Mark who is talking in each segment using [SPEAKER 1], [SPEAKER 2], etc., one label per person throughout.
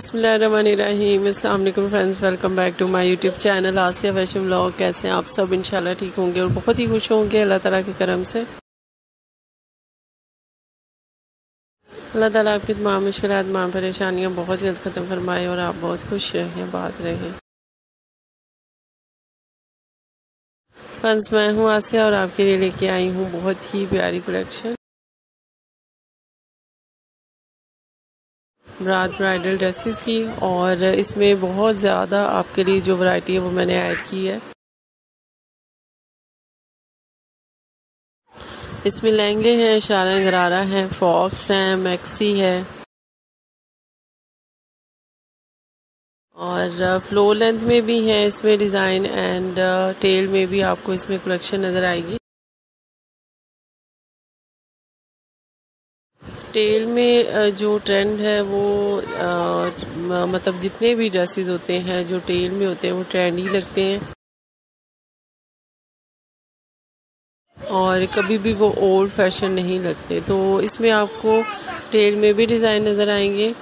[SPEAKER 1] बिस्मिल्लाहिर्रहमानिर्रहीम। अस्सलाम वालेकुम friends, welcome back to my YouTube channel Asiya fashion vlog. कैसे हैं आप सब? इंशाल्लाह ठीक होंगे और बहुत ही खुश होंगे अल्लाह ताला के करम से। अल्लाह ताला आपकी तमाम मुश्किलात, तमाम परेशानियाँ बहुत जल्द ख़त्म फरमाए और आप बहुत खुश रहें, बात रहें। फ्रेंड्स, मैं हूँ आसिया और आपके लिए लेके आई हूँ बहुत ही प्यारी कलेक्शन रात ब्राइडल ड्रेसेस की, और इसमें बहुत ज़्यादा आपके लिए जो वैरायटी है वो मैंने ऐड की है। इसमें लहंगे हैं, शरारा गरारा हैं, फ्रॉक्स हैं, मैक्सी है और फ्लोर लेंथ में भी है इसमें डिज़ाइन, एंड टेल में भी आपको इसमें कलेक्शन नज़र आएगी। टेल में जो ट्रेंड है वो मतलब जितने भी ड्रेसेस होते हैं जो टेल में होते हैं वो ट्रेंडी लगते हैं और कभी भी वो ओल्ड फैशन नहीं लगते। तो इसमें आपको टेल में भी डिज़ाइन नज़र आएंगे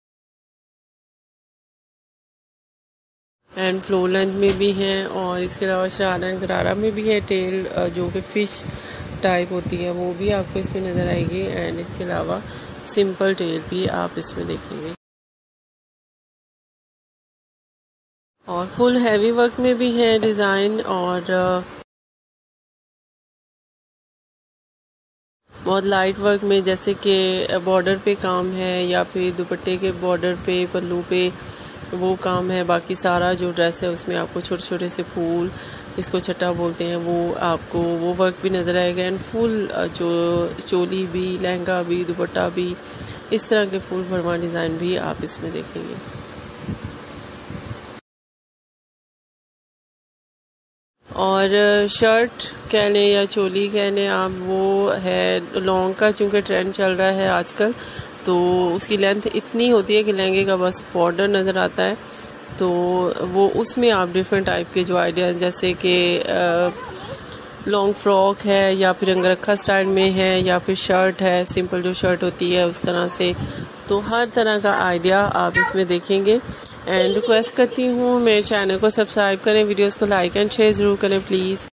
[SPEAKER 1] एंड फ्लोर लेंथ में भी हैं, और इसके अलावा शरारा गरारा में भी है टेल जो कि फ़िश टाइप होती है वो भी आपको इसमें नज़र आएगी, एंड इसके अलावा सिंपल टेल भी आप इसमें देखेंगे। और फुल हैवी वर्क में भी है डिज़ाइन, और बहुत लाइट वर्क में, जैसे कि बॉर्डर पे काम है या फिर दुपट्टे के बॉर्डर पे, पल्लू पे वो काम है। बाकी सारा जो ड्रेस है उसमें आपको छोटे छोटे से फूल, इसको छट्टा बोलते हैं, वो आपको वो वर्क भी नज़र आएगा। एंड फुल जो चोली भी, लहंगा भी, दुपट्टा भी, इस तरह के फुल भरवा डिज़ाइन भी आप इसमें देखेंगे। और शर्ट कह लें या चोली कह लें आप, वो है लॉन्ग का, चूँकि ट्रेंड चल रहा है आजकल, तो उसकी लेंथ इतनी होती है कि लहंगे का बस बॉर्डर नज़र आता है। तो वो उसमें आप डिफरेंट टाइप के जो आइडिया, जैसे कि लॉन्ग फ्रॉक है या फिर अंगरखा स्टाइल में है या फिर शर्ट है, सिंपल जो शर्ट होती है उस तरह से, तो हर तरह का आइडिया आप इसमें देखेंगे। एंड रिक्वेस्ट करती हूँ मेरे चैनल को सब्सक्राइब करें, वीडियोस को लाइक एंड शेयर ज़रूर करें प्लीज़,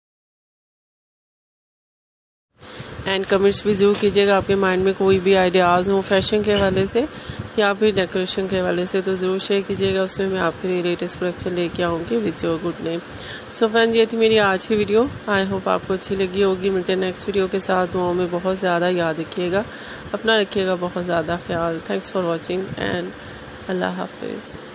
[SPEAKER 1] एंड कमेंट्स भी ज़रूर कीजिएगा। आपके माइंड में कोई भी आइडियाज़ हो फैशन के हवाले से या फिर डेकोरेशन के हवाले से तो ज़रूर शेयर कीजिएगा, उसमें मैं आपके लिए लेटेस्ट कलेक्शन लेके आऊँगी with your good name. So friends, ये थी मेरी आज की वीडियो। आई होप आपको अच्छी लगी होगी। मिलते हैं नेक्स्ट वीडियो के साथ। दुआओं में बहुत ज़्यादा याद रखिएगा, अपना रखिएगा बहुत ज़्यादा ख्याल। थैंक्स फॉर वॉचिंग एंड अल्लाह हाफिज़।